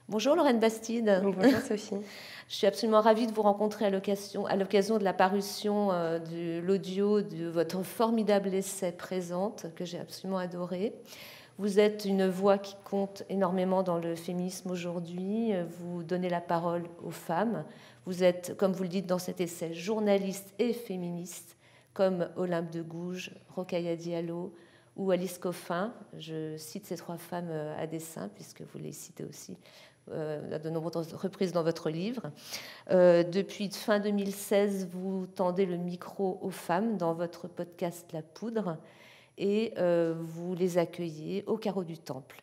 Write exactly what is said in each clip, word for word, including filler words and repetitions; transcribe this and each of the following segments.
Bonjour Lorraine Bastide. Bonjour Sophie. Je suis absolument ravie de vous rencontrer à l'occasion, à l'occasion de la parution euh, de l'audio de votre formidable essai Présente, que j'ai absolument adoré. Vous êtes une voix qui compte énormément dans le féminisme aujourd'hui. Vous donnez la parole aux femmes. Vous êtes, comme vous le dites dans cet essai, journaliste et féministe, comme Olympe de Gouges, Rokhaya Diallo ou Alice Coffin. Je cite ces trois femmes à dessein, puisque vous les citez aussi euh, à de nombreuses reprises dans votre livre. Euh, depuis fin deux mille seize, vous tendez le micro aux femmes dans votre podcast La Poudre, et euh, vous les accueillez au Carreau du Temple.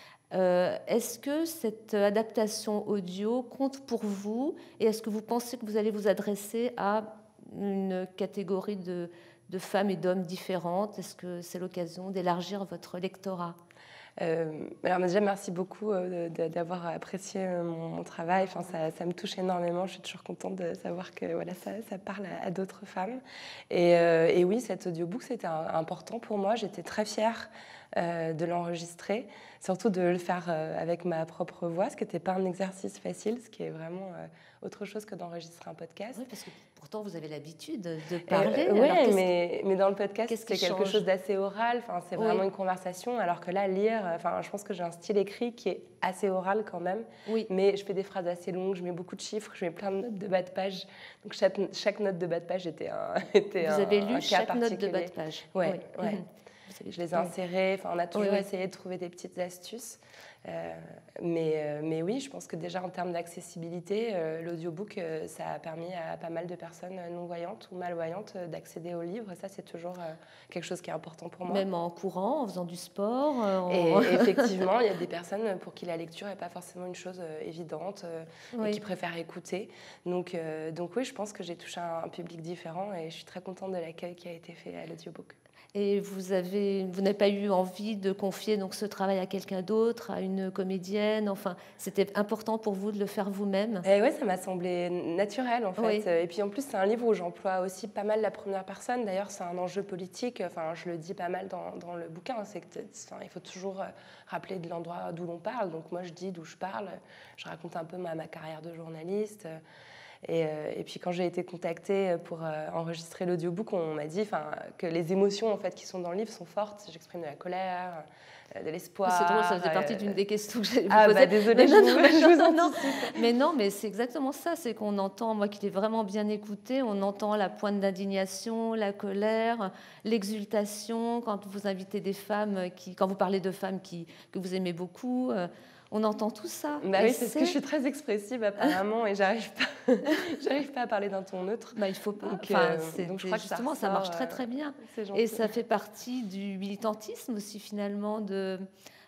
Euh, est-ce que cette adaptation audio compte pour vous, et est-ce que vous pensez que vous allez vous adresser à une catégorie de, de femmes et d'hommes différentes? Est-ce que c'est l'occasion d'élargir votre lectorat? Euh, alors déjà, merci beaucoup euh, d'avoir apprécié mon, mon travail. Enfin, ça, ça me touche énormément. Je suis toujours contente de savoir que voilà, ça, ça parle à, à d'autres femmes. Et, euh, et oui, cet audiobook, c'était important pour moi. J'étais très fière euh, de l'enregistrer, surtout de le faire euh, avec ma propre voix, ce qui n'était pas un exercice facile, ce qui est vraiment euh, autre chose que d'enregistrer un podcast. Oui, parce que pourtant, vous avez l'habitude de parler. Euh, oui, mais, mais dans le podcast, c'est quelque change chose d'assez oral. Enfin, c'est vraiment oui. une conversation, alors que là, lire, enfin, je pense que j'ai un style écrit qui est assez oral quand même. Oui. Mais je fais des phrases assez longues, je mets beaucoup de chiffres, je mets plein de notes de bas de page. Donc chaque, chaque note de bas de page était un était Vous un, avez lu un chaque cas note de bas de page? Oui, oui. ouais. Mmh. Je les ai insérées. Enfin, on a toujours oui, oui. essayé de trouver des petites astuces. Euh, mais, euh, mais oui, je pense que déjà en termes d'accessibilité, euh, l'audiobook, euh, ça a permis à pas mal de personnes non-voyantes ou malvoyantes euh, d'accéder au livre. Ça, c'est toujours euh, quelque chose qui est important pour moi. Même en courant, en faisant du sport. En... Et effectivement, il y a des personnes pour qui la lecture n'est pas forcément une chose euh, évidente euh, oui. et qui préfèrent écouter. Donc, euh, donc oui, je pense que j'ai touché un, un public différent et je suis très contente de l'accueil qui a été fait à l'audiobook. Et vous avez, vous n'avez pas eu envie de confier donc ce travail à quelqu'un d'autre, à une comédienne? Enfin, c'était important pour vous de le faire vous-même? Et oui, ça m'a semblé naturel en fait. Oui. Et puis en plus, c'est un livre où j'emploie aussi pas mal la première personne. D'ailleurs, c'est un enjeu politique. Enfin, je le dis pas mal dans, dans le bouquin. C'est que, enfin, il faut toujours rappeler de l'endroit d'où l'on parle. Donc moi, je dis d'où je parle. Je raconte un peu ma, ma carrière de journaliste. Et, euh, et puis quand j'ai été contactée pour euh, enregistrer l'audiobook, on m'a dit que les émotions en fait, qui sont dans le livre sont fortes. J'exprime de la colère, euh, de l'espoir. C'est drôle, ça faisait partie euh... d'une des questions que j'allais vous ah, poser. Bah, désolée, mais non, je, non, mais je vous non, non. Mais non, mais c'est exactement ça. C'est qu'on entend, moi qui l'ai vraiment bien écouté, on entend la pointe d'indignation, la colère, l'exultation quand vous invitez des femmes, qui, quand vous parlez de femmes qui, que vous aimez beaucoup. Euh, On entend tout ça. Bah oui, c'est parce que je suis très expressive apparemment et j'arrive pas, j'arrive pas à parler d'un ton neutre. Bah, il faut pas. Donc, enfin, euh, donc je crois justement, que ça, ça marche très très bien. Et ça fait partie du militantisme aussi finalement. De,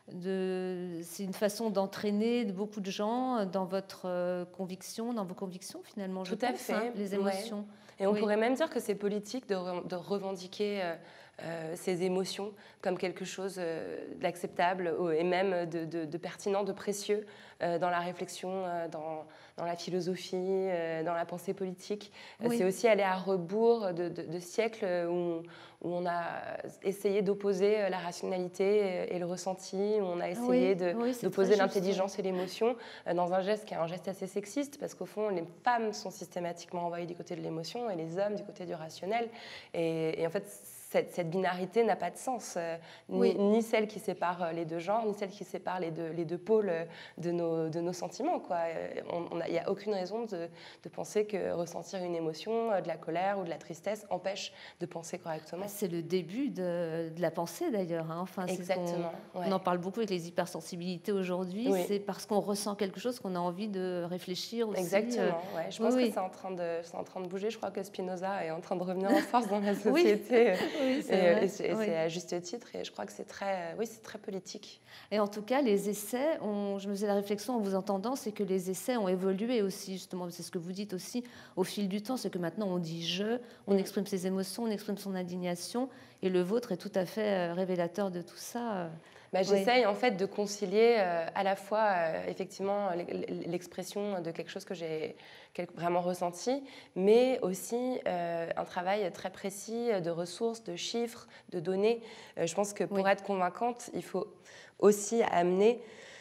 de, c'est une façon d'entraîner beaucoup de gens dans votre euh, conviction, dans vos convictions finalement. Tout je à pense, fait. Hein, les émotions. Ouais. Et on oui. pourrait même dire que c'est politique de, re, de revendiquer. Euh, Euh, ces émotions comme quelque chose euh, d'acceptable et même de, de, de pertinent, de précieux euh, dans la réflexion, euh, dans, dans la philosophie, euh, dans la pensée politique. Oui. C'est aussi aller à rebours de, de, de siècles où, où on a essayé d'opposer la rationalité et le ressenti, où on a essayé oui, oui, d'opposer l'intelligence et l'émotion dans un geste qui est un geste assez sexiste, parce qu'au fond, les femmes sont systématiquement envoyées du côté de l'émotion et les hommes du côté du rationnel. Et, et en fait, Cette, cette binarité n'a pas de sens, euh, ni, oui. ni celle qui sépare les deux genres, ni celle qui sépare les deux, les deux pôles de nos, de nos sentiments. Il n'y a aucune raison de, de penser que ressentir une émotion, de la colère ou de la tristesse, empêche de penser correctement. C'est le début de, de la pensée d'ailleurs. Hein. Enfin, Exactement. On, ouais. on en parle beaucoup avec les hypersensibilités aujourd'hui. Oui. C'est parce qu'on ressent quelque chose qu'on a envie de réfléchir aussi. Exactement. Ouais. Je pense oui, que oui. c'est en, train de, c'est en train de bouger. Je crois que Spinoza est en train de revenir en force dans la société. oui. Oui, c'est et, et c'est oui. à juste titre, et je crois que c'est très, oui, c'est très politique. Et en tout cas, les essais, on, je me faisais la réflexion en vous entendant, c'est que les essais ont évolué aussi, justement, c'est ce que vous dites aussi, au fil du temps, c'est que maintenant on dit « je », on mmh. exprime ses émotions, on exprime son indignation, et le vôtre est tout à fait révélateur de tout ça. Bah, j'essaye oui. en fait de concilier euh, à la fois euh, effectivement l'expression de quelque chose que j'ai vraiment ressenti, mais aussi euh, un travail très précis de ressources, de chiffres, de données. Euh, je pense que pour oui. être convaincante, il faut aussi amener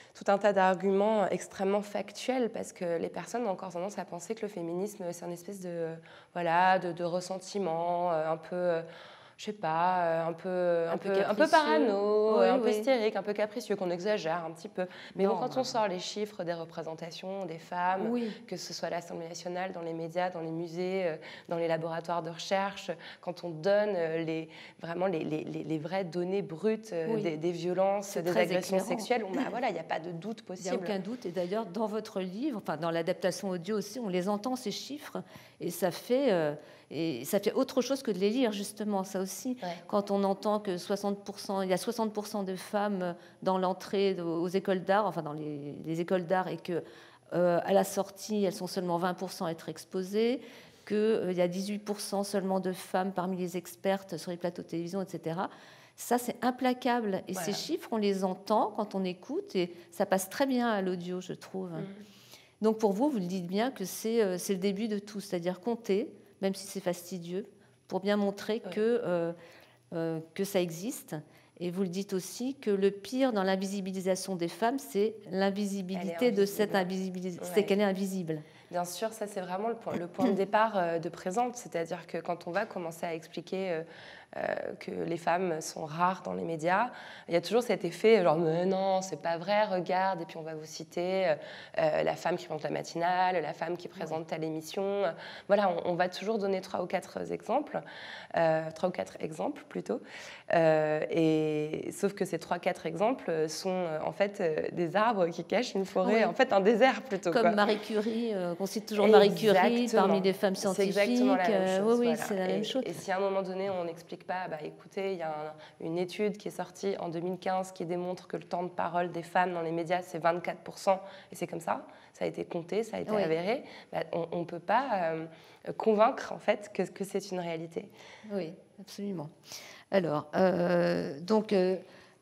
tout un tas d'arguments extrêmement factuels parce que les personnes ont encore tendance à penser que le féminisme, c'est une espèce de, voilà, de, de ressentiment un peu... je sais pas, un peu, un, un, peu, un peu parano, oui, un peu oui. hystérique, un peu capricieux, qu'on exagère un petit peu. Mais non, bon, quand non. on sort les chiffres des représentations des femmes, oui. que ce soit à l'Assemblée nationale, dans les médias, dans les musées, dans les laboratoires de recherche, quand on donne les, vraiment les, les, les vraies données brutes oui. des, des violences, des agressions éclairant. sexuelles, il bah, voilà, n'y a pas de doute possible. Il n'y a aucun doute. Et d'ailleurs, dans votre livre, enfin, dans l'adaptation audio aussi, on les entend, ces chiffres, et ça fait... Euh, Et ça fait autre chose que de les lire, justement, ça aussi. Ouais. Quand on entend que soixante pour cent, il y a soixante pour cent de femmes dans l'entrée aux écoles d'art, enfin dans les, les écoles d'art, et qu'à euh, la sortie, elles sont seulement vingt pour cent à être exposées, qu'il euh, y a dix-huit pour cent seulement de femmes parmi les expertes sur les plateaux de télévision, et cetera. Ça, c'est implacable. Et voilà. Ces chiffres, on les entend quand on écoute, et ça passe très bien à l'audio, je trouve. Mmh. Donc pour vous, vous le dites bien que c'est, euh, c'est le début de tout, c'est-à-dire compter, même si c'est fastidieux, pour bien montrer ouais. que, euh, euh, que ça existe. Et vous le dites aussi que le pire dans l'invisibilisation des femmes, c'est l'invisibilité de cette invisibilité, ouais. c'est qu'elle est invisible. Bien sûr, ça c'est vraiment le point, le point de départ euh, de Présente, c'est-à-dire que quand on va commencer à expliquer euh, euh, que les femmes sont rares dans les médias, il y a toujours cet effet genre mais non, c'est pas vrai, regarde, et puis on va vous citer euh, la femme qui présente la matinale, la femme qui présente telle émission. Voilà, on, on va toujours donner trois ou quatre exemples, euh, trois ou quatre exemples plutôt, euh, et sauf que ces trois quatre exemples sont euh, en fait euh, des arbres qui cachent une forêt, oui. en fait un désert plutôt. Comme quoi. Marie Curie. Euh, On cite toujours Marie Curie exactement. parmi les femmes scientifiques. C'est exactement la même chose. Euh, oui, oui, voilà. c'est la et, même chose. Et si à un moment donné, on n'explique pas, bah, écoutez, il y a un, une étude qui est sortie en deux mille quinze qui démontre que le temps de parole des femmes dans les médias, c'est vingt-quatre pour cent, et c'est comme ça, ça a été compté, ça a été oui. avéré, bah, on ne peut pas euh, convaincre, en fait, que, que c'est une réalité. Oui, absolument. Alors, euh, donc... Euh,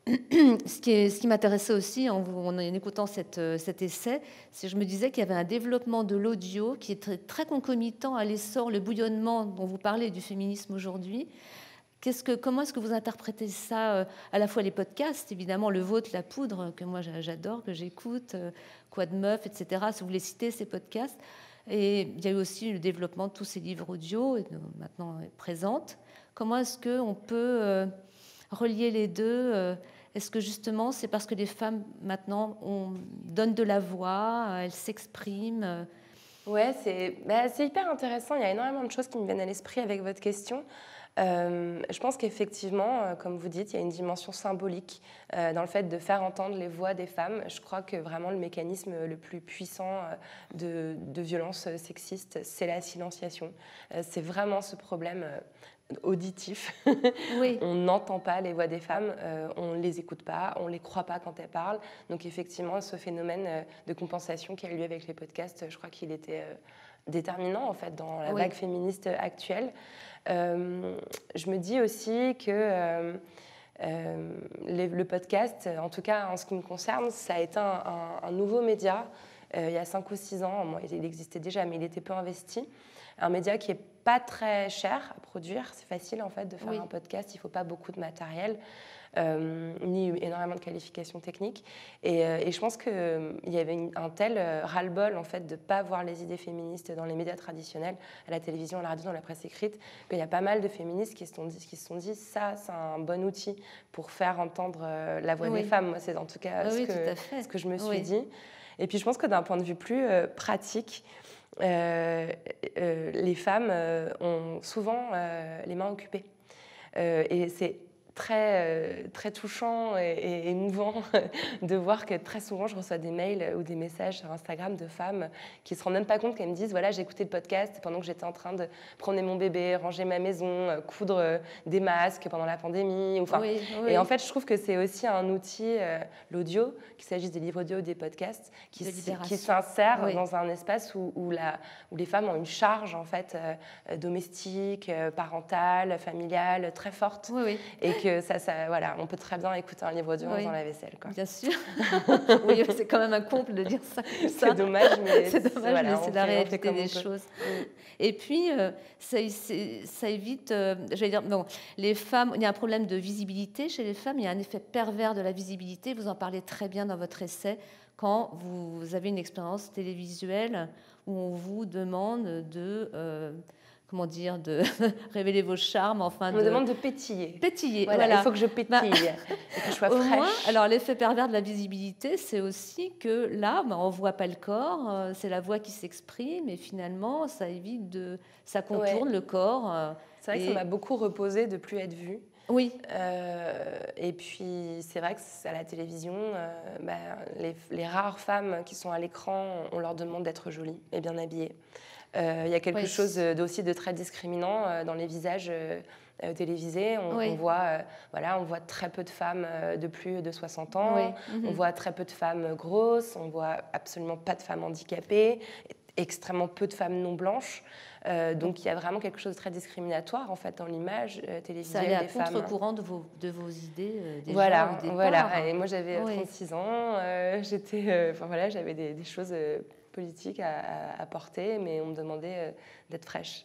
Ce qui, est, ce qui m'intéressait aussi en, vous, en écoutant cette, cet essai, c'est que je me disais qu'il y avait un développement de l'audio qui est très, très concomitant à l'essor, le bouillonnement dont vous parlez du féminisme aujourd'hui. Qu'est-ce que, comment est-ce que vous interprétez ça, à la fois les podcasts, évidemment, le vôtre, La Poudre, que moi j'adore, que j'écoute, Quoi de meuf, et cetera, si vous les citez, ces podcasts. Et il y a eu aussi le développement de tous ces livres audio, et maintenant Présente. Comment est-ce qu'on peut euh, relier les deux ? Est-ce que justement, c'est parce que les femmes, maintenant, on donne de la voix, elles s'expriment ? Ouais, c'est, bah, c'est hyper intéressant. Il y a énormément de choses qui me viennent à l'esprit avec votre question. Euh, je pense qu'effectivement, euh, comme vous dites, il y a une dimension symbolique euh, dans le fait de faire entendre les voix des femmes. Je crois que vraiment le mécanisme le plus puissant euh, de, de violence sexiste, c'est la silenciation. Euh, c'est vraiment ce problème... Euh, auditif. Oui. On n'entend pas les voix des femmes, euh, on ne les écoute pas, on ne les croit pas quand elles parlent. Donc effectivement, ce phénomène euh, de compensation qui a eu lieu avec les podcasts, je crois qu'il était euh, déterminant en fait dans la oui. vague féministe actuelle. Euh, je me dis aussi que euh, euh, les, le podcast, en tout cas en ce qui me concerne, ça a été un, un, un nouveau média. Euh, il y a cinq ou six ans, bon, il existait déjà, mais il était peu investi. Un média qui est pas très cher à produire, c'est facile en fait de faire oui. un podcast, il ne faut pas beaucoup de matériel, euh, ni énormément de qualifications techniques. Et, euh, et je pense qu'il euh, y avait une, un tel euh, ras-le-bol en fait, de ne pas voir les idées féministes dans les médias traditionnels, à la télévision, à la radio, dans la presse écrite, qu'il y a pas mal de féministes qui se sont dit, qui se sont dit ça, c'est un bon outil pour faire entendre euh, la voix oui. des femmes. Moi, c'est en tout cas oui, ce, que, tout ce que je me suis oui. dit. Et puis je pense que d'un point de vue plus euh, pratique, Euh, euh, les femmes euh, ont souvent euh, les mains occupées. Euh, et c'est très, euh, très touchant et, et émouvant de voir que très souvent, je reçois des mails ou des messages sur Instagram de femmes qui ne se rendent même pas compte qu'elles me disent « Voilà, j'ai écouté le podcast pendant que j'étais en train de promener mon bébé, ranger ma maison, coudre des masques pendant la pandémie. » Enfin, oui, oui. Et en fait, je trouve que c'est aussi un outil, euh, l'audio, qu'il s'agisse des livres audio ou des podcasts, qui, qui s'insère oui. dans un espace où, où, la, où les femmes ont une charge en fait, euh, domestique, euh, parentale, familiale, très forte. Oui, oui. Et que euh, ça, ça, voilà, on peut très bien écouter un livre audio oui. en faisant la vaisselle. Quoi. Bien sûr. Oui, c'est quand même un comble de dire ça. C'est dommage, mais c'est dommage, voilà, mais c'est la réalité des peut. choses. Mm. Et puis, euh, ça, ça évite, euh, j'allais dire, bon, les femmes, il y a un problème de visibilité chez les femmes, il y a un effet pervers de la visibilité. Vous en parlez très bien dans votre essai quand vous avez une expérience télévisuelle où on vous demande de euh, comment dire, de révéler vos charmes, enfin on de... me demande de pétiller. Pétiller, voilà. voilà. Il faut que je pétille, bah, et que je sois au fraîche. Moins, alors l'effet pervers de la visibilité, c'est aussi que là, bah, on ne voit pas le corps, euh, c'est la voix qui s'exprime, et finalement, ça évite de... ça contourne ouais. le corps. Euh, c'est vrai et... que ça m'a beaucoup reposé de ne plus être vue. Oui. Euh, et puis, c'est vrai que à la télévision, euh, bah, les, les rares femmes qui sont à l'écran, on leur demande d'être jolies et bien habillées. Il euh, y a quelque oui. chose aussi de très discriminant euh, dans les visages euh, télévisés. On, oui. on, voit, euh, voilà, on voit très peu de femmes euh, de plus de soixante ans, oui. mm-hmm. on voit très peu de femmes grosses, on voit absolument pas de femmes handicapées, extrêmement peu de femmes non blanches. Euh, donc il y a vraiment quelque chose de très discriminatoire en fait dans l'image euh, télévisuelle des femmes. Ça allait à contre-courant de vos, de vos idées euh, déjà voilà, au départ. Voilà. Et moi j'avais oui. trente-six ans, euh, j'étais, euh, enfin voilà, j'avais des, des choses euh, politiques à, à, à porter, mais on me demandait euh, d'être fraîche.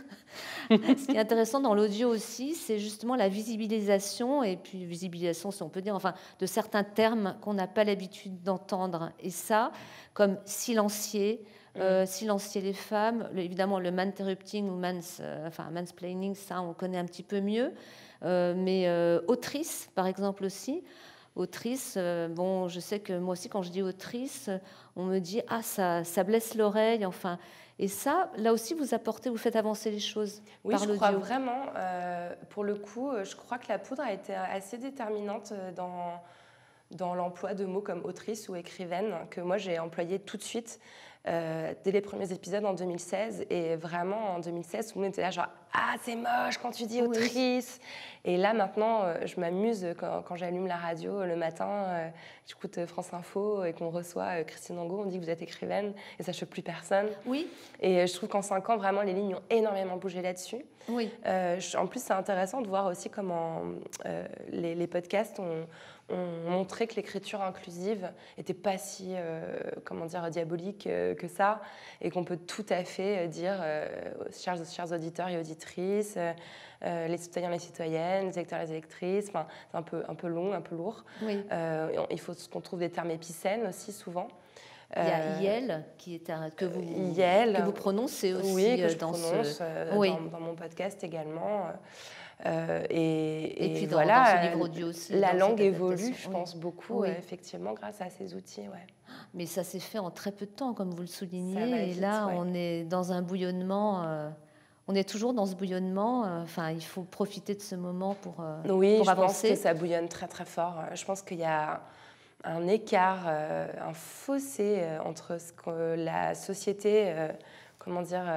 Ce qui est intéressant dans l'audio aussi, c'est justement la visibilisation, et puis visibilisation, si on peut dire, enfin, de certains termes qu'on n'a pas l'habitude d'entendre. Et ça, comme silencier, euh, silencier les femmes, le, évidemment le man-interrupting ou mans, euh, enfin, mansplaining, ça on connaît un petit peu mieux, euh, mais euh, autrice, par exemple aussi. Autrice, euh, bon, je sais que moi aussi, quand je dis autrice, on me dit « Ah, ça, ça blesse l'oreille », enfin... Et ça, là aussi, vous apportez, vous faites avancer les choses oui, par je l'audio. crois vraiment. Euh, pour le coup, je crois que la poudre a été assez déterminante dans, dans l'emploi de mots comme autrice ou écrivaine, que moi, j'ai employé tout de suite euh, dès les premiers épisodes en deux mille seize. Et vraiment, en deux mille seize, tout le monde était là genre « Ah, c'est moche quand tu dis autrice !» Et là, maintenant, je m'amuse quand, quand j'allume la radio le matin, euh, j'écoute France Info et qu'on reçoit Christine Angot, on dit que vous êtes écrivaine et ça ne choque plus personne. Oui. Et je trouve qu'en cinq ans, vraiment, les lignes ont énormément bougé là-dessus. Oui. Euh, en plus, c'est intéressant de voir aussi comment euh, les, les podcasts ont, ont montré que l'écriture inclusive n'était pas si euh, comment dire, diabolique euh, que ça et qu'on peut tout à fait dire, euh, chers, chers auditeurs et auditrices, euh, Euh, les citoyens, les citoyennes, les électeurs, les électrices. Enfin, c'est un peu, un peu long, un peu lourd. Oui. Euh, il faut qu'on trouve des termes épicènes aussi, souvent. Il y a euh, Yel, qui est un, que, vous, Yel, que vous prononcez aussi. Oui, que je dans prononce ce... euh, oui. dans, dans mon podcast également. Euh, et, et puis dans, voilà, dans ce livre audio aussi. La langue évolue, je oui. pense, beaucoup, oui. euh, effectivement, grâce à ces outils. Ouais. Mais ça s'est fait en très peu de temps, comme vous le soulignez. Ça va et vite, là, ouais. on est dans un bouillonnement... Euh, On est toujours dans ce bouillonnement. Enfin, il faut profiter de ce moment pour, oui, pour avancer. Oui, je pense que ça bouillonne très, très fort. Je pense qu'il y a un écart, un fossé entre ce que la société, comment dire,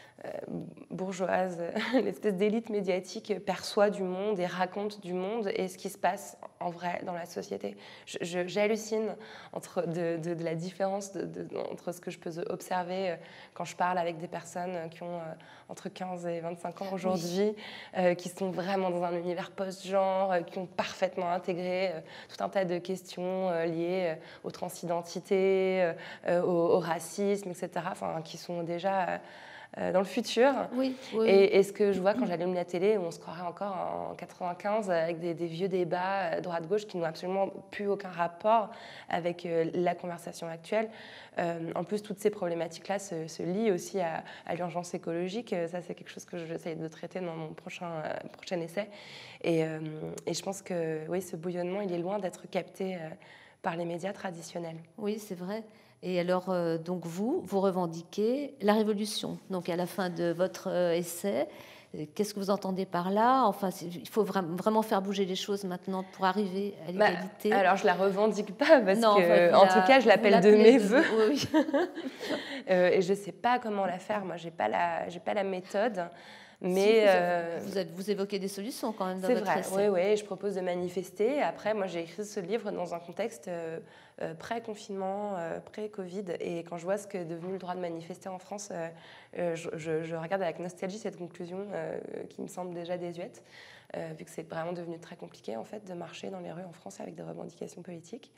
bourgeoise, l'espèce d'élite médiatique perçoit du monde et raconte du monde et ce qui se passe en vrai dans la société. Je, je, j'hallucine entre de, de, de la différence de, de, entre ce que je peux observer quand je parle avec des personnes qui ont entre quinze et vingt-cinq ans aujourd'hui, oui. euh, qui sont vraiment dans un univers post-genre, euh, qui ont parfaitement intégré euh, tout un tas de questions euh, liées euh, aux transidentités, euh, au, au racisme, et cetera, enfin, qui sont déjà... Euh, dans le futur. Oui, oui. Et, et ce que je vois quand j'allume la télé, où on se croirait encore en quatre-vingt-quinze avec des, des vieux débats droite-gauche qui n'ont absolument plus aucun rapport avec euh, la conversation actuelle. Euh, en plus, toutes ces problématiques-là se, se lient aussi à, à l'urgence écologique. Ça, c'est quelque chose que j'essaie de traiter dans mon prochain, euh, prochain essai. Et, euh, et je pense que oui, ce bouillonnement, il est loin d'être capté euh, par les médias traditionnels. Oui, c'est vrai. Et alors, euh, donc vous, vous revendiquez la révolution. Donc, à la fin de votre euh, essai, euh, qu'est-ce que vous entendez par là ? Enfin, il faut vra- vraiment faire bouger les choses maintenant pour arriver à l'égalité. Bah, alors, je la revendique pas parce non, que, en la, tout cas, je l'appelle de mes voeux. De... Oui, oui. euh, et je sais pas comment la faire. Moi, j'ai pas la, j'ai pas la méthode. Mais si, vous, euh, vous, êtes, vous évoquez des solutions quand même dans votre vrai, essai. C'est vrai, oui, je propose de manifester. Après, moi, j'ai écrit ce livre dans un contexte euh, euh, pré-confinement, euh, pré-Covid. Et quand je vois ce qu'est devenu le droit de manifester en France, euh, euh, je, je, je regarde avec nostalgie cette conclusion euh, qui me semble déjà désuète, euh, vu que c'est vraiment devenu très compliqué en fait, de marcher dans les rues en France avec des revendications politiques.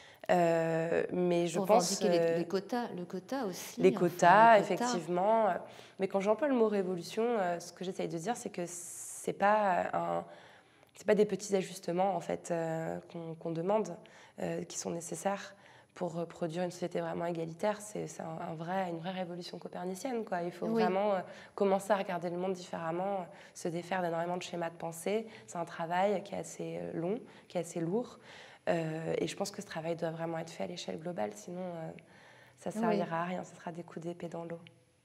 Euh, mais je Pour pense revendiquer les, les quotas, le quota aussi. Les quotas, enfin, les quotas. Effectivement. Mais quand j'emploie le mot révolution, euh, ce que j'essaye de dire, c'est que c'est pas un, c'est pas des petits ajustements en fait euh, qu'on, qu'on demande, euh, qui sont nécessaires pour produire une société vraiment égalitaire. C'est, c'est un, un vrai, une vraie révolution copernicienne, quoi. Il faut oui. vraiment euh, commencer à regarder le monde différemment, se défaire d'énormément de schémas de pensée. C'est un travail qui est assez long, qui est assez lourd. Euh, et je pense que ce travail doit vraiment être fait à l'échelle globale, sinon euh, ça ne servira oui. à rien, ce sera des coups d'épée dans l'eau.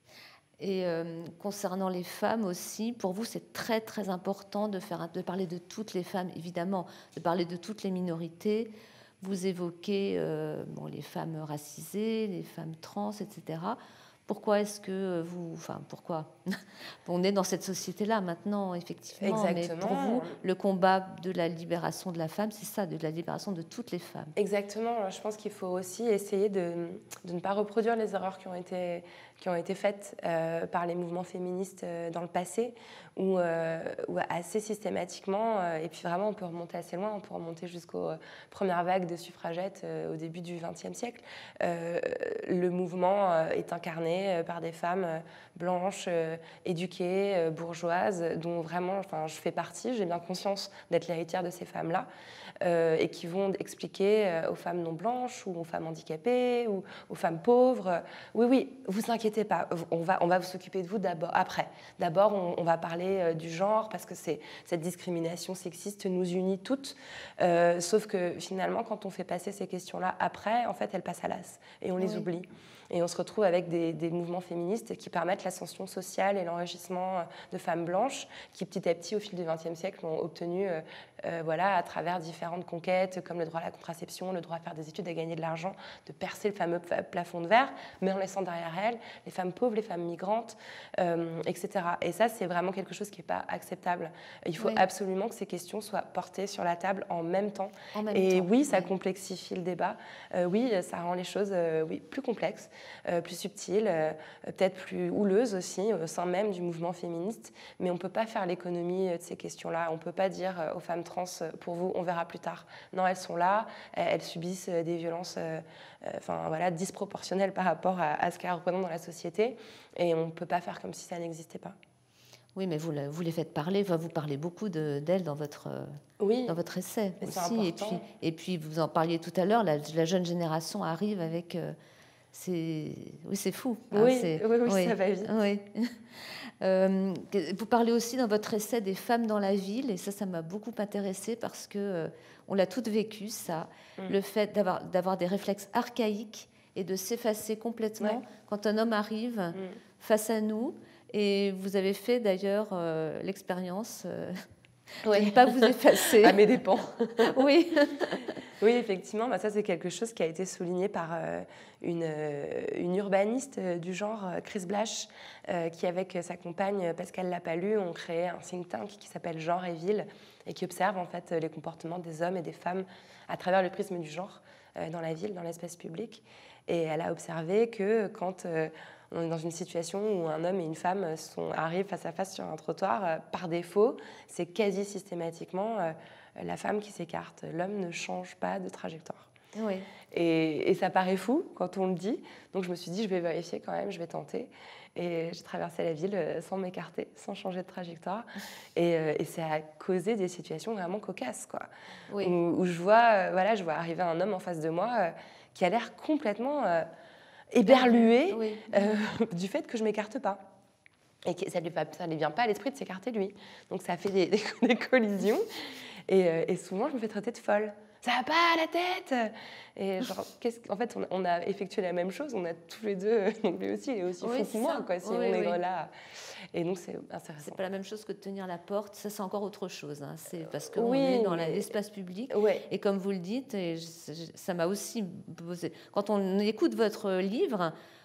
Et euh, concernant les femmes aussi, pour vous, c'est très très important de, faire, de parler de toutes les femmes, évidemment, de parler de toutes les minorités. Vous évoquez euh, bon, les femmes racisées, les femmes trans, et cetera. Pourquoi est-ce que vous... Enfin, pourquoi on est dans cette société-là maintenant, effectivement. Exactement. Mais pour vous, le combat de la libération de la femme, c'est ça, de la libération de toutes les femmes. Exactement. Je pense qu'il faut aussi essayer de, de ne pas reproduire les erreurs qui ont été, qui ont été faites euh, par les mouvements féministes euh, dans le passé, où, euh, où assez systématiquement, euh, et puis vraiment on peut remonter assez loin, on peut remonter jusqu'aux euh, premières vagues de suffragettes euh, au début du vingtième siècle, euh, le mouvement euh, est incarné par des femmes blanches, euh, éduquées, euh, bourgeoises, dont vraiment enfin, je fais partie, j'ai bien conscience d'être l'héritière de ces femmes-là, euh, et qui vont expliquer euh, aux femmes non blanches, ou aux femmes handicapées, ou aux femmes pauvres, euh, oui, oui, vous inquiétez pas, on va, on va s'occuper de vous d'abord, après. D'abord, on, on va parler euh, du genre, parce que c'est, cette discrimination sexiste nous unit toutes, euh, sauf que finalement, quand on fait passer ces questions-là après, en fait, elles passent à l'as, et on les oui. oublie. Et on se retrouve avec des, des mouvements féministes qui permettent l'ascension sociale et l'enrichissement de femmes blanches qui, petit à petit, au fil du vingtième siècle, ont obtenu, euh, euh, voilà, à travers différentes conquêtes, comme le droit à la contraception, le droit à faire des études, à gagner de l'argent, de percer le fameux plafond de verre, mais en laissant derrière elles les femmes pauvres, les femmes migrantes, euh, et cetera. Et ça, c'est vraiment quelque chose qui n'est pas acceptable. Il faut oui. absolument que ces questions soient portées sur la table en même temps. En même et temps, oui, ça oui. complexifie le débat. Euh, oui, ça rend les choses euh, oui, plus complexes. Euh, plus subtile, euh, peut-être plus houleuse aussi au sein même du mouvement féministe, mais on ne peut pas faire l'économie de ces questions-là. On ne peut pas dire aux femmes trans, pour vous, on verra plus tard. Non, elles sont là, elles subissent des violences euh, enfin, voilà, disproportionnelles par rapport à, à ce qu'elles représentent dans la société, et on ne peut pas faire comme si ça n'existait pas. Oui, mais vous, vous les faites parler, enfin, vous parlez beaucoup de, d'elles dans votre, oui, dans votre essai aussi. Et puis, et puis, vous en parliez tout à l'heure, la, la jeune génération arrive avec... Euh, C'est... Oui, c'est fou. Oui, hein, c'est... oui, oui, oui, ça va vite. Oui. Euh, vous parlez aussi dans votre essai des femmes dans la ville, et ça, ça m'a beaucoup intéressée parce que euh, on l'a toutes vécu, ça, mm. le fait d'avoir, d'avoir des réflexes archaïques et de s'effacer complètement ouais. quand un homme arrive mm. face à nous. Et vous avez fait d'ailleurs euh, l'expérience euh, ouais. de ne pas vous effacer. À mes dépens. Oui. Oui, effectivement, bah ça c'est quelque chose qui a été souligné par euh, une, euh, une urbaniste euh, du genre, euh, Chris Blash, euh, qui avec sa compagne Pascal Lapalu ont créé un think tank qui s'appelle Genre et Ville et qui observe en fait les comportements des hommes et des femmes à travers le prisme du genre euh, dans la ville, dans l'espace public. Et elle a observé que quand euh, on est dans une situation où un homme et une femme sont, arrivent face à face sur un trottoir, euh, par défaut, c'est quasi systématiquement euh, la femme qui s'écarte. L'homme ne change pas de trajectoire. Oui. Et, et ça paraît fou quand on le dit. Donc je me suis dit, je vais vérifier quand même, je vais tenter. Et j'ai traversé la ville sans m'écarter, sans changer de trajectoire. Et, et ça a causé des situations vraiment cocasses, quoi. Oui. Où, où je vois, voilà, je vois arriver un homme en face de moi euh, qui a l'air complètement euh, éberlué oui. euh, du fait que je ne m'écarte pas. Et que ça ne lui vient pas à l'esprit de s'écarter, lui. Donc ça fait des, des, des collisions. Et, euh, et souvent, je me fais traiter de folle. Ça va pas à la tête. Et genre, qu'est-ce en fait, on, on a effectué la même chose. On a tous les deux, donc lui aussi, il est aussi oui, fou que moi, quoi, si oui, on est oui. là. Et donc, c'est intéressant. C'est pas la même chose que de tenir la porte. Ça, c'est encore autre chose. Hein. C'est parce qu'on oui, est dans mais... l'espace public. Oui. Et comme vous le dites, et je, ça m'a aussi posé. Quand on écoute votre livre,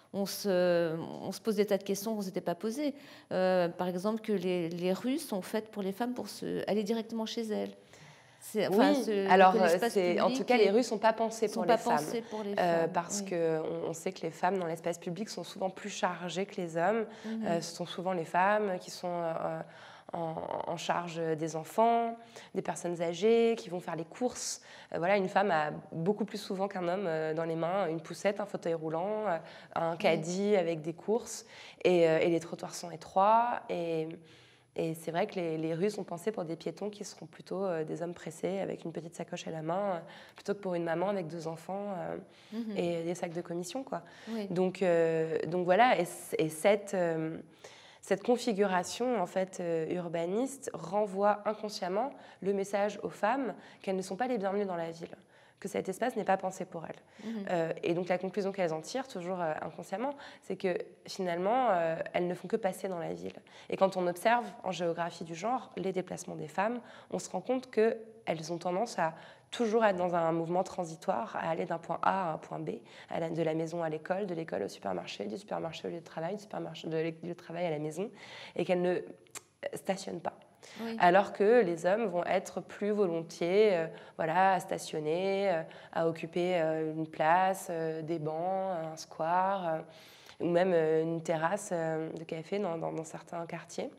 on se, on se pose des tas de questions qu'on ne s'était pas posées. Euh, par exemple, que les, les rues sont faites pour les femmes pour se, aller directement chez elles. Enfin, oui, ce, alors en tout cas, les rues ne sont pas pensées pour, les, femmes, pour les euh, femmes. Parce oui. qu'on on sait que les femmes dans l'espace public sont souvent plus chargées que les hommes. Mm-hmm. euh, ce sont souvent les femmes qui sont euh, en, en charge des enfants, des personnes âgées, qui vont faire les courses. Euh, voilà, une femme a beaucoup plus souvent qu'un homme euh, dans les mains une poussette, un fauteuil roulant, euh, un caddie oui. avec des courses. Et, euh, et les trottoirs sont étroits. Et... Et c'est vrai que les, les rues sont pensées pour des piétons qui seront plutôt euh, des hommes pressés avec une petite sacoche à la main, euh, plutôt que pour une maman avec deux enfants euh, mm-hmm. et des sacs de commission, quoi. Oui. Donc, euh, donc voilà, et, et cette, euh, cette configuration en fait, euh, urbaniste renvoie inconsciemment le message aux femmes qu'elles ne sont pas les bienvenues dans la ville, que cet espace n'est pas pensé pour elles. Mmh. Euh, et donc la conclusion qu'elles en tirent, toujours euh, inconsciemment, c'est que finalement, euh, elles ne font que passer dans la ville. Et quand on observe en géographie du genre les déplacements des femmes, on se rend compte qu'elles ont tendance à toujours être dans un mouvement transitoire, à aller d'un point A à un point B, à la, de la maison à l'école, de l'école au supermarché, du supermarché au lieu de travail, du supermarché de lieu de travail à la maison, et qu'elles ne stationnent pas. Oui. Alors que les hommes vont être plus volontiers euh, voilà, à stationner, euh, à occuper euh, une place, euh, des bancs, un square, euh, ou même euh, une terrasse euh, de café dans, dans, dans certains quartiers.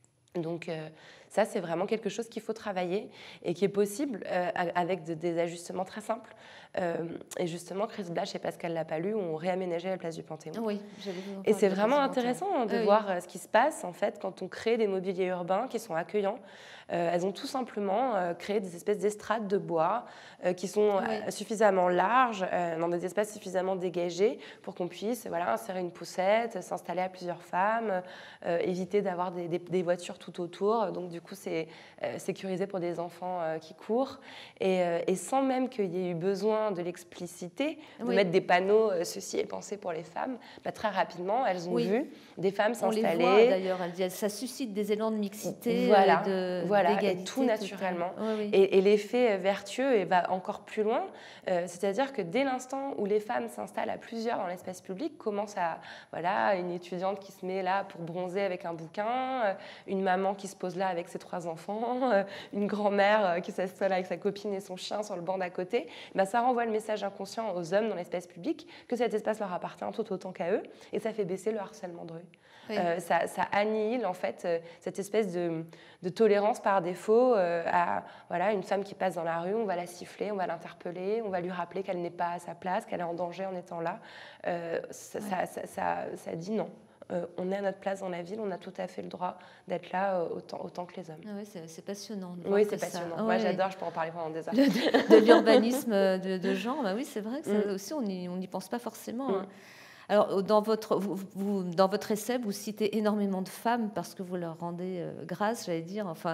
Donc euh, ça, c'est vraiment quelque chose qu'il faut travailler et qui est possible euh, avec de, des ajustements très simples. Euh, et justement, Chris Blash et Pascal Lapalu ont réaménagé la place du Panthéon. Oui, j'avais vu. Et c'est vraiment intéressant hein, de oui. voir euh, ce qui se passe en fait quand on crée des mobiliers urbains qui sont accueillants. Euh, elles ont tout simplement euh, créé des espèces d'estrades de bois euh, qui sont oui. euh, suffisamment larges, euh, dans des espaces suffisamment dégagés pour qu'on puisse voilà, insérer une poussette, s'installer à plusieurs femmes, euh, éviter d'avoir des, des, des voitures tout autour. Donc du coup, c'est euh, sécurisé pour des enfants euh, qui courent. Et, euh, et sans même qu'il y ait eu besoin de l'expliciter, de oui. mettre des panneaux euh, « ceci est pensé pour les femmes bah, », très rapidement, elles ont oui. vu des femmes s'installer. On les voit d'ailleurs, ça suscite des élans de mixité, voilà, de voilà, et tout naturellement. Oui, oui. Et, et l'effet vertueux et va encore plus loin, euh, c'est-à-dire que dès l'instant où les femmes s'installent à plusieurs dans l'espace public, commence à, voilà, une étudiante qui se met là pour bronzer avec un bouquin, euh, une maman qui se pose là avec ses trois enfants, euh, une grand-mère euh, qui s'installe avec sa copine et son chien sur le banc d'à côté, bah, ça renvoie le message inconscient aux hommes dans l'espace public que cet espace leur appartient tout autant qu'à eux, et ça fait baisser le harcèlement de rue. Oui. Euh, ça, ça annihile en fait euh, cette espèce de, de tolérance par défaut euh, à voilà, une femme qui passe dans la rue, on va la siffler, on va l'interpeller, on va lui rappeler qu'elle n'est pas à sa place, qu'elle est en danger en étant là. Euh, ça, oui. ça, ça, ça, ça dit non. Euh, on est à notre place dans la ville, on a tout à fait le droit d'être là euh, autant, autant que les hommes. Ah oui, c'est, c'est passionnant. De oui, c'est passionnant. Ah, Moi, ouais. j'adore, je peux en parler pendant des heures. De, de l'urbanisme de, de genre, bah oui, c'est vrai que ça mm. aussi, on n'y pense pas forcément. Mm. Hein. Alors, dans votre, vous, vous, dans votre essai, vous citez énormément de femmes parce que vous leur rendez euh, grâce, j'allais dire. Enfin,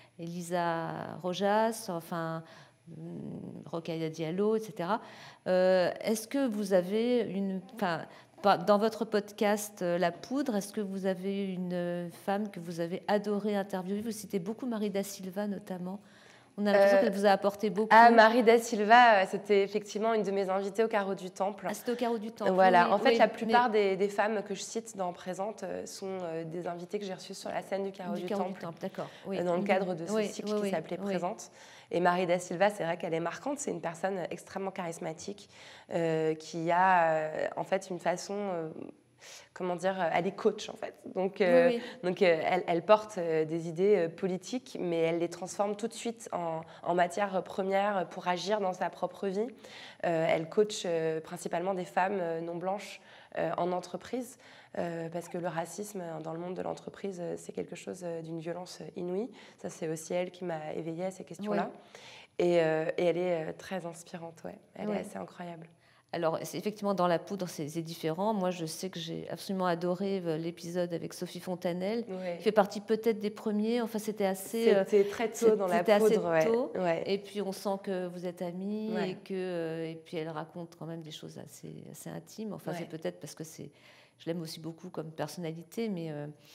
Elisa Rojas, enfin, Rokhaya Diallo, et cetera. Euh, est-ce que vous avez une... Enfin, dans votre podcast La Poudre, est-ce que vous avez une femme que vous avez adoré interviewer? Vous citez beaucoup Marie da Silva, notamment. On a l'impression euh, qu'elle vous a apporté beaucoup. Ah, Marie da Silva, c'était effectivement une de mes invitées au Carreau du Temple. Ah, c'était au Carreau du Temple. Voilà. Oui, en fait, oui, la plupart mais... des, des femmes que je cite dans Présente sont des invitées que j'ai reçues sur la scène du Carreau du, du, Temple, du Temple, d'accord. Oui. Dans le cadre de ce oui, cycle oui, qui s'appelait oui. Présente. Et Marie da Silva, c'est vrai qu'elle est marquante. C'est une personne extrêmement charismatique euh, qui a euh, en fait une façon... Euh, comment dire, elle est coach en fait. Donc, euh, oui, oui. donc euh, elle, elle porte euh, des idées euh, politiques, mais elle les transforme tout de suite en, en matière première pour agir dans sa propre vie. Euh, elle coach euh, principalement des femmes euh, non blanches euh, en entreprise, euh, parce que le racisme dans le monde de l'entreprise, euh, c'est quelque chose euh, d'une violence inouïe. Ça, c'est aussi elle qui m'a éveillée à ces questions-là. Oui. Et, euh, et elle est euh, très inspirante, ouais. Elle oui. est assez incroyable. Alors, c'est, effectivement, dans La Poudre, c'est, c'est différent. Moi, je sais que j'ai absolument adoré l'épisode avec Sophie Fontanelle. Ouais. Qui fait partie peut-être des premiers. Enfin, c'était assez... C'était très tôt c'était dans La Poudre. C'était assez tôt. Ouais. Ouais. Et puis, on sent que vous êtes amies. Ouais. Et, que, et puis, elle raconte quand même des choses assez, assez intimes. Enfin, ouais. c'est peut-être parce que c'est... Je l'aime aussi beaucoup comme personnalité, mais... Euh,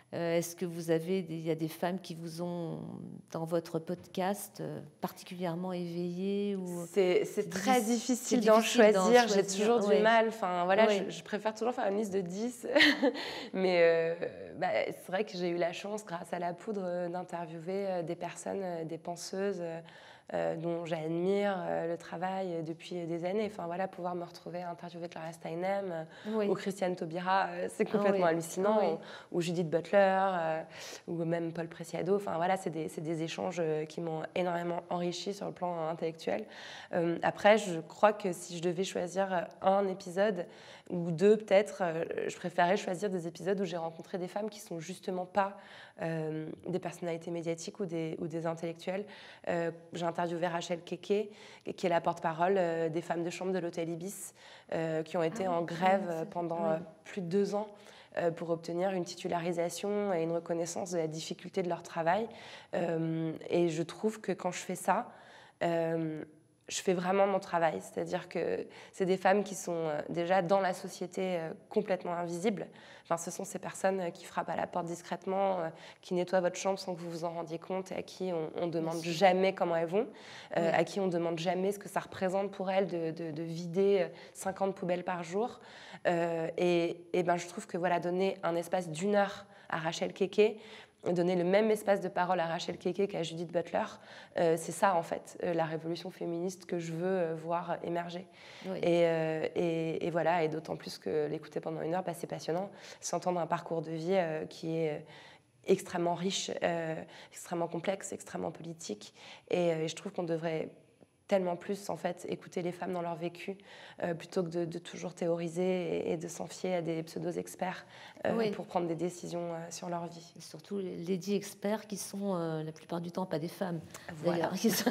Euh, Est-ce que vous avez, des, il y a des femmes qui vous ont, dans votre podcast, euh, particulièrement éveillées ou... C'est très difficile d'en choisir. J'ai toujours ouais. du mal. Enfin, voilà, ouais. je, je préfère toujours faire une liste de dix. Mais euh, bah, c'est vrai que j'ai eu la chance, grâce à la poudre, d'interviewer des personnes, des penseuses, Euh, dont j'admire euh, le travail depuis des années. Enfin voilà, pouvoir me retrouver à interviewer Clara Steinem euh, oui. ou Christiane Taubira, euh, c'est complètement ah, oui. hallucinant. Ah, oui. ou, ou Judith Butler, euh, ou même Paul Preciado. Enfin voilà, c'est des, des échanges qui m'ont énormément enrichi sur le plan intellectuel. Euh, après, je crois que si je devais choisir un épisode ou deux peut-être, euh, je préférerais choisir des épisodes où j'ai rencontré des femmes qui sont justement pas euh, des personnalités médiatiques ou des, ou des intellectuels. Euh, j'ai interviewé Rachel Keke, qui est la porte-parole euh, des femmes de chambre de l'hôtel Ibis, euh, qui ont été ah, en grève oui, pendant oui. euh, plus de deux ans euh, pour obtenir une titularisation et une reconnaissance de la difficulté de leur travail. Euh, et je trouve que quand je fais ça, euh, je fais vraiment mon travail, c'est-à-dire que c'est des femmes qui sont déjà dans la société complètement invisibles. Enfin, ce sont ces personnes qui frappent à la porte discrètement, qui nettoient votre chambre sans que vous vous en rendiez compte, et à qui on ne demande jamais comment elles vont, euh, oui. à qui on ne demande jamais ce que ça représente pour elles de, de, de vider cinquante poubelles par jour. Euh, et et ben, je trouve que voilà, donner un espace d'une heure à Rachel Keke, donner le même espace de parole à Rachel Keke qu'à Judith Butler, euh, c'est ça en fait, euh, la révolution féministe que je veux euh, voir émerger. Oui. Et, euh, et, et voilà, et d'autant plus que l'écouter pendant une heure, bah, c'est passionnant, s'entendre un parcours de vie euh, qui est extrêmement riche, euh, extrêmement complexe, extrêmement politique, et, euh, et je trouve qu'on devrait tellement plus en fait écouter les femmes dans leur vécu euh, plutôt que de, de toujours théoriser et, et de s'en fier à des pseudo-experts euh, oui. pour prendre des décisions euh, sur leur vie. Et surtout les dix experts qui sont euh, la plupart du temps pas des femmes. Voilà. D'ailleurs, si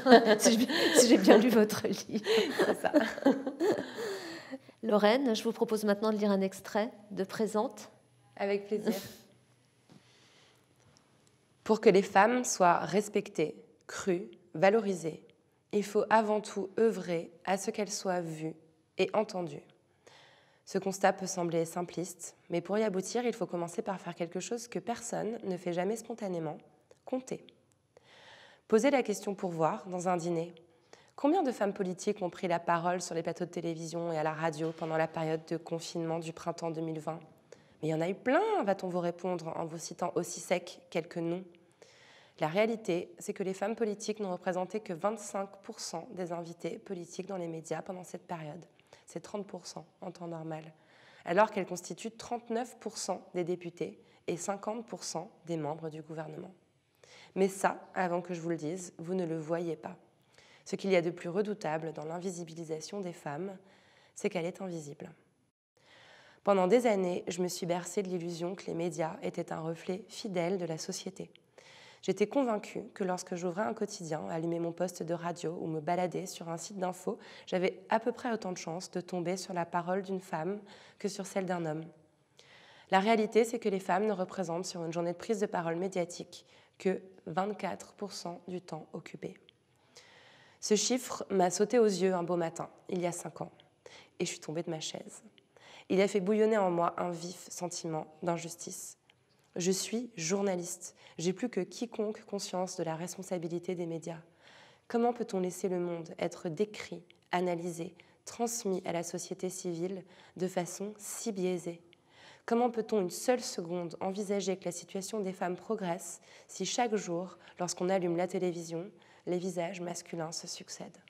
j'ai bien lu votre livre. C'est ça. Lorraine, je vous propose maintenant de lire un extrait de Présente. Avec plaisir. Pour que les femmes soient respectées, crues, valorisées, il faut avant tout œuvrer à ce qu'elles soient vues et entendues. Ce constat peut sembler simpliste, mais pour y aboutir, il faut commencer par faire quelque chose que personne ne fait jamais spontanément, compter. Poser la question pour voir, dans un dîner, combien de femmes politiques ont pris la parole sur les plateaux de télévision et à la radio pendant la période de confinement du printemps deux mille vingt? Mais il y en a eu plein, va-t-on vous répondre en vous citant aussi sec quelques noms. La réalité, c'est que les femmes politiques n'ont représenté que vingt-cinq pour cent des invités politiques dans les médias pendant cette période. C'est trente pour cent en temps normal, alors qu'elles constituent trente-neuf pour cent des députés et cinquante pour cent des membres du gouvernement. Mais ça, avant que je vous le dise, vous ne le voyez pas. Ce qu'il y a de plus redoutable dans l'invisibilisation des femmes, c'est qu'elle est invisible. Pendant des années, je me suis bercée de l'illusion que les médias étaient un reflet fidèle de la société. J'étais convaincue que lorsque j'ouvrais un quotidien, allumais mon poste de radio ou me baladais sur un site d'info, j'avais à peu près autant de chances de tomber sur la parole d'une femme que sur celle d'un homme. La réalité, c'est que les femmes ne représentent sur une journée de prise de parole médiatique que vingt-quatre pour cent du temps occupé. Ce chiffre m'a sauté aux yeux un beau matin, il y a cinq ans, et je suis tombée de ma chaise. Il a fait bouillonner en moi un vif sentiment d'injustice. Je suis journaliste. J'ai plus que quiconque conscience de la responsabilité des médias. Comment peut-on laisser le monde être décrit, analysé, transmis à la société civile de façon si biaisée? Comment peut-on une seule seconde envisager que la situation des femmes progresse si chaque jour, lorsqu'on allume la télévision, les visages masculins se succèdent?